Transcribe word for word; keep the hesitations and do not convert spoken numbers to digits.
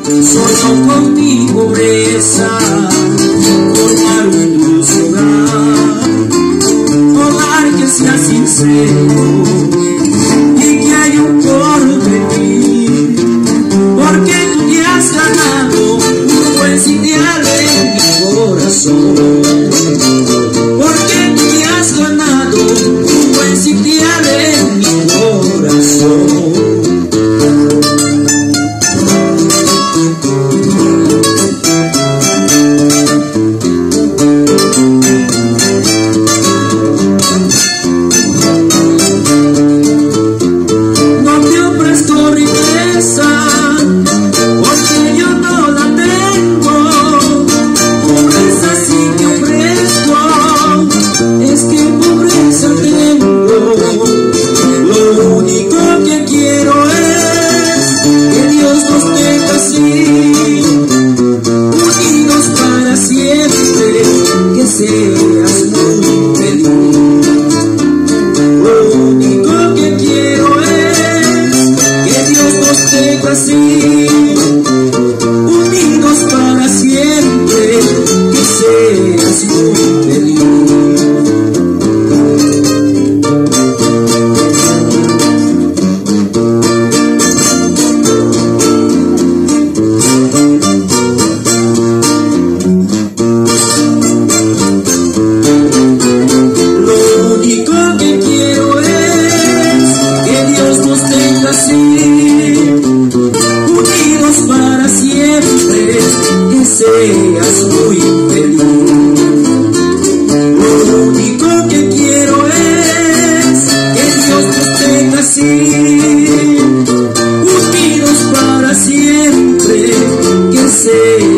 Sueño con mi pobreza, formar un dulce hogar, hogar que sea sincero y que haya un porvenir, porque tú te has ganado un buen sitial en mi corazón, porque tú te has ganado un buen sitial en mi corazón. Unidos para siempre, que seas muy feliz. Lo único que quiero es que Dios nos tenga así, unidos para siempre, que seas muy feliz. Unidos para siempre, que seas muy feliz. Lo único que quiero es que Dios nos tenga así, unidos para siempre, que seas